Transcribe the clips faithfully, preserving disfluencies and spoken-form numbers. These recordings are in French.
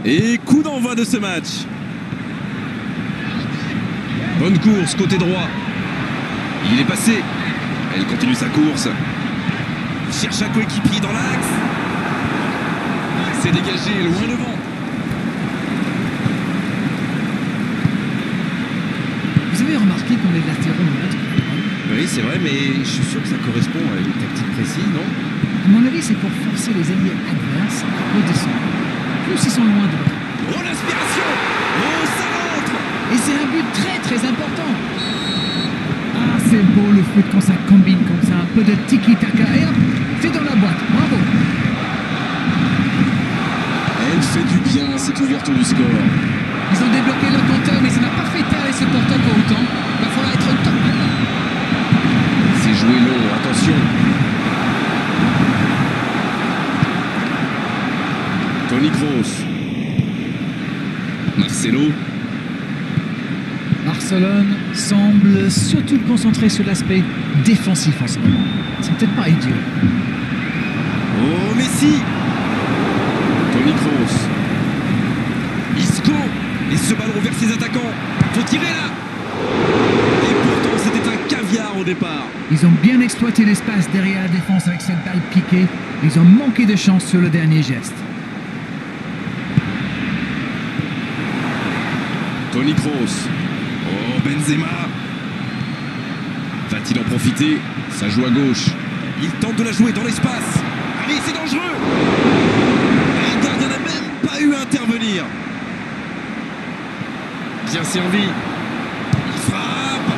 Et coup d'envoi de ce match. Bonne course, côté droit. Il est passé. Elle continue sa course. Il cherche un coéquipier dans l'axe. C'est dégagé, loin devant. Vous avez remarqué qu'on est latéraux montent? Oui, c'est vrai, mais je suis sûr que ça correspond à une tactique précise, non? À mon avis, c'est pour forcer les alliés adverses à redescendre. Plus ils sont loin de l'autre. Oh, l'inspiration! Oh, ça rentre! Et c'est un but très très important. Ah, c'est beau le foot quand ça combine comme ça. Un peu de tiki-taka et hop, c'est dans la boîte. Bravo! Elle fait du bien, cette ouverture du score. Ils ont débloqué le compteur, mais ça n'a pas fait taire les supporters pour autant. Il va falloir être top maintenant. C'est joué long, attention. Toni Kroos. Marcelo. Barcelone semble surtout concentré sur l'aspect défensif en ce moment. C'est peut-être pas idiot. Oh, Messi. Toni Kroos. Isco. Et ce ballon vers ses attaquants. Faut tirer là. Et pourtant, c'était un caviar au départ. Ils ont bien exploité l'espace derrière la défense avec cette balle piquée. Ils ont manqué de chance sur le dernier geste. Toni Kroos. Oh, Benzema. Va-t-il en profiter? Ça joue à gauche. Il tente de la jouer dans l'espace. Allez, c'est dangereux. Et le gardien n'a même pas eu à intervenir. Bien servi. Il frappe.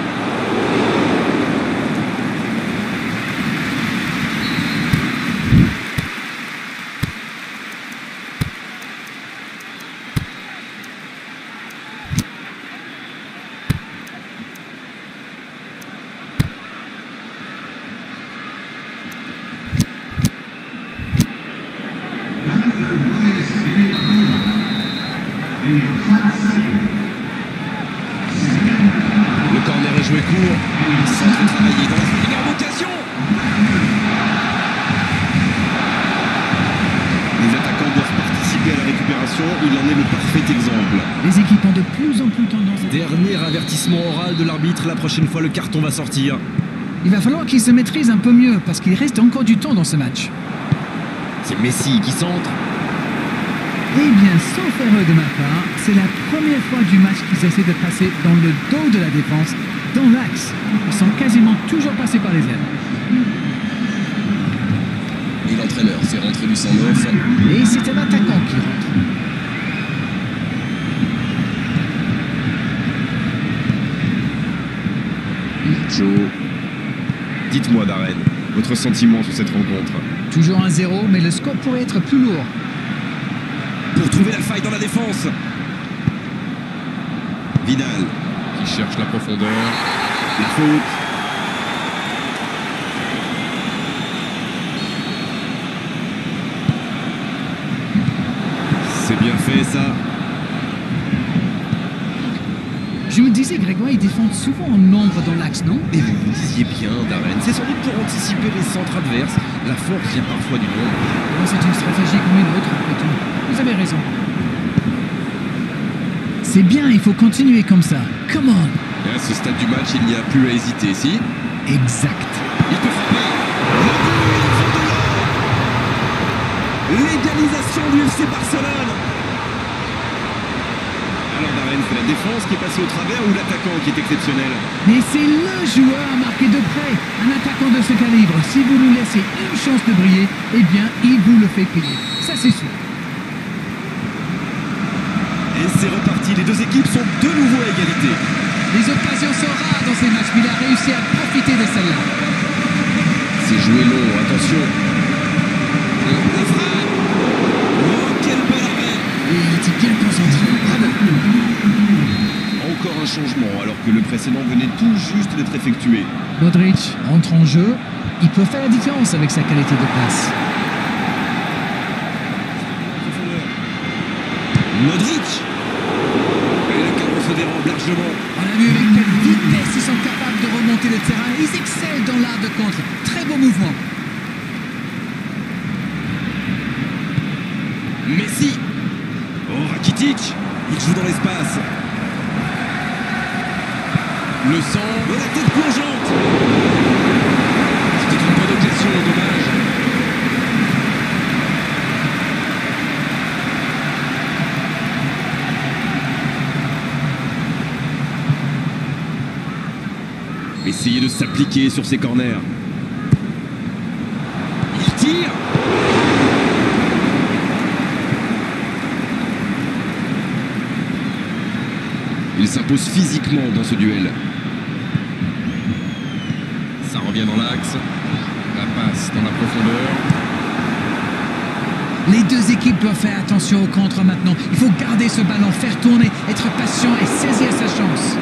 Le corner est joué court. Centre travaillé dans une énorme occasion. Les attaquants doivent participer à la récupération. Il en est le parfait exemple. Les équipes ont de plus en plus tendance à... Dernier avertissement oral de l'arbitre. La prochaine fois, le carton va sortir. Il va falloir qu'ils se maîtrisent un peu mieux parce qu'il reste encore du temps dans ce match. C'est Messi qui centre. Eh bien, sauf erreur de ma part, c'est la première fois du match qu'ils essaient de passer dans le dos de la défense, dans l'axe. Ils sont quasiment toujours passés par les ailes. Et l'entraîneur fait rentrer du cent neuf. Et c'est un attaquant qui rentre. Joe. Dites-moi, Darren, votre sentiment sur cette rencontre? Toujours un zéro, mais le score pourrait être plus lourd. Pour trouver la faille dans la défense. Vidal qui cherche la profondeur. La faute. C'est bien fait ça. Je me disais, Grégoire, ils défendent souvent en nombre dans l'axe, non? Et vous vous disiez bien, Darren, c'est sans doute pour anticiper les centres adverses. La force vient parfois du nombre. Oh, c'est une stratégie comme une autre, après tout. Vous avez raison. C'est bien, il faut continuer comme ça. Come on! Et à ce stade du match, il n'y a plus à hésiter, si? Exact. Il peut frapper. Le but, ils font de l'or. L'égalisation du F C Barcelone. Alors Darren, c'est la défense qui est passée au travers ou l'attaquant qui est exceptionnel? Mais c'est le joueur à marquer de près. Un attaquant de ce calibre, si vous lui laissez une chance de briller, eh bien, il vous le fait payer. Ça, c'est sûr. Et c'est reparti, les deux équipes sont de nouveau à égalité. Les occasions sont rares dans ces matchs, mais il a réussi à profiter de celle-là. C'est joué long, attention. La frappe. Oh, quel bel arrêt. Et il était bien concentré. Bravo. Encore un changement, alors que le précédent venait tout juste d'être effectué. Modric entre en jeu. Il peut faire la différence avec sa qualité de passe. Modric. Et le canon se dérobe largement. On a vu avec quelle vitesse ils sont capables de remonter le terrain. Ils excellent dans l'art de contre. Très beau mouvement. Messi. Rakitic, il joue dans l'espace. Le centre, la tête plongeante. C'était une bonne occasion, dommage. Essayer de s'appliquer sur ses corners. Il tire. Il s'impose physiquement dans ce duel. Ça revient dans l'axe. La passe dans la profondeur. Les deux équipes doivent faire attention au contre maintenant. Il faut garder ce ballon, faire tourner, être patient et saisir sa chance.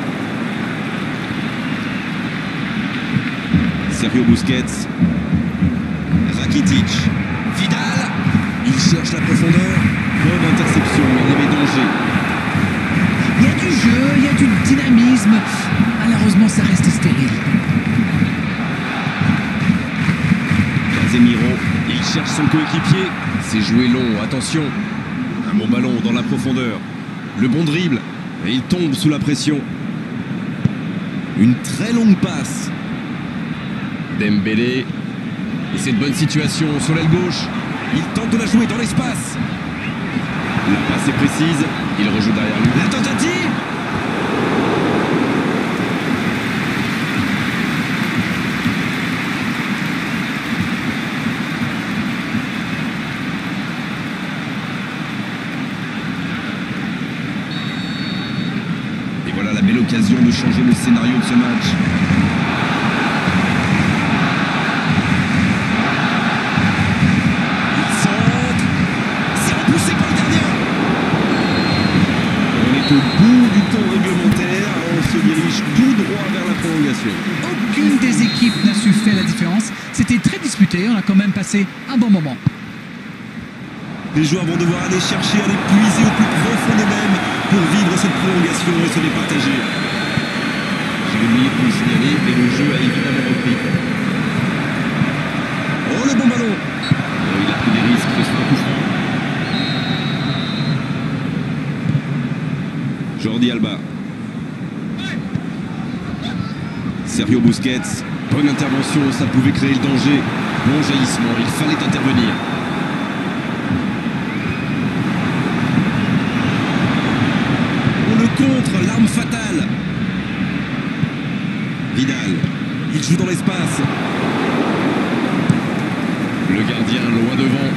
Sergio Busquets. Rakitic. Vidal. Il cherche la profondeur. Bonne interception. Il y avait danger. Il y a du jeu, il y a du dynamisme. Malheureusement, ça reste stérile. Casemiro. Il cherche son coéquipier. C'est joué long. Attention. Un bon ballon dans la profondeur. Le bon dribble. Et il tombe sous la pression. Une très longue passe. Dembélé. Et c'est une bonne situation sur l'aile gauche. Il tente de la jouer dans l'espace. La passe est précise. Il rejoue derrière lui. La tentative. Et voilà la belle occasion de changer le scénario de ce match. Au bout du temps réglementaire, on se dirige tout droit vers la prolongation. Aucune des équipes n'a su faire la différence. C'était très disputé, on a quand même passé un bon moment. Les joueurs vont devoir aller chercher, aller puiser au plus profond d'eux-mêmes pour vivre cette prolongation et se départager. J'ai oublié de le signaler, mais le jeu a évidemment repris. Oh, le bon ballon. Oh, il a pris des risques sur le coup franc. Jordi Alba. Sergio Busquets. Bonne intervention, ça pouvait créer le danger. Bon jaillissement, il fallait intervenir. On le contre, l'arme fatale. Vidal. Il joue dans l'espace. Le gardien loin devant.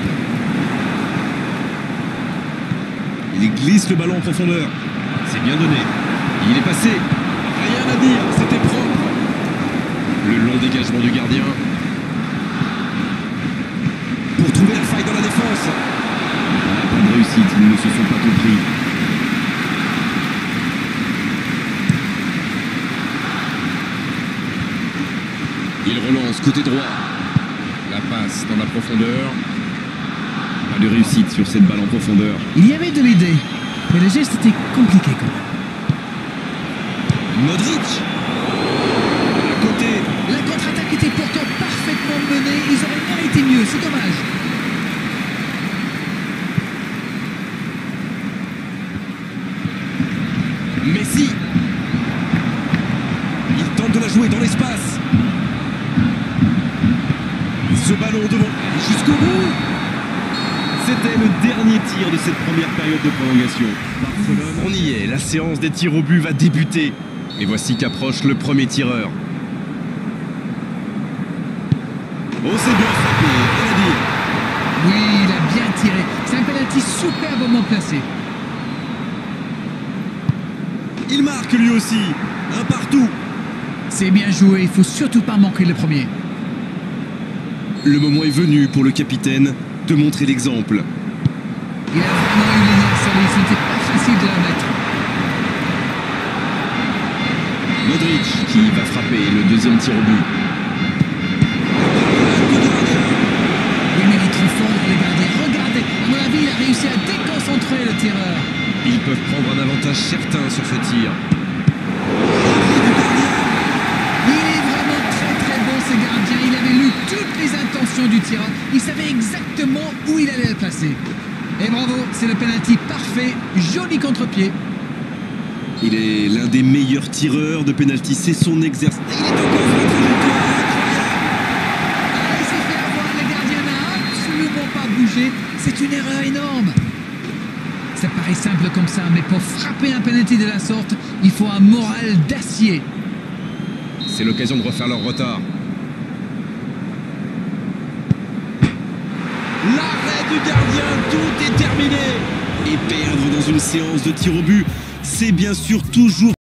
Il glisse le ballon en profondeur. C'est bien donné. Il est passé. Rien à dire, c'était propre. Le long dégagement du gardien. Pour trouver la faille dans la défense. Ah, pas de réussite, ils ne se sont pas compris. Il relance côté droit. La passe dans la profondeur. Pas de réussite sur cette balle en profondeur. Il y avait de l'idée. Mais le geste était compliqué quand même. Modric. À côté. La contre-attaque était pourtant parfaitement menée. Ils auraient bien été mieux, c'est dommage. Messi. Il tente de la jouer dans l'espace. Ce ballon devant jusqu'au bout. C'était le dernier tir de cette première période de prolongation. Barcelone, on y est, la séance des tirs au but va débuter. Et voici qu'approche le premier tireur. Oh, c'est bien frappé, rien à dire. Oui, il a bien tiré. C'est un penalty superbement placé. Il marque lui aussi. Un partout. C'est bien joué, il faut surtout pas manquer le premier. Le moment est venu pour le capitaine de montrer l'exemple. Il a vraiment eu les installés, ce n'était pas facile de la mettre. Modric qui va frapper le deuxième tir au but. Oui, mais il est trop fort, les gardiens. Regardez, à mon avis, il a réussi à déconcentrer le tireur. Ils peuvent prendre un avantage certain sur ce tir. Il est vraiment très très bon, ce gardien. Il avait lu toutes les intentions du tireur. Il savait exactement où il allait le placer. Et bravo, c'est le penalty parfait, joli contre-pied. Il est l'un des meilleurs tireurs de penalty, c'est son exercice. Il est encore sur la trajectoire, incroyable. Ah, il s'est fait avoir, le gardien n'a absolument pas bougé. C'est une erreur énorme. Ça paraît simple comme ça, mais pour frapper un penalty de la sorte, il faut un moral d'acier. C'est l'occasion de refaire leur retard. L'arrêt du gardien, tout est terminé. Et perdre dans une séance de tir au but, c'est bien sûr toujours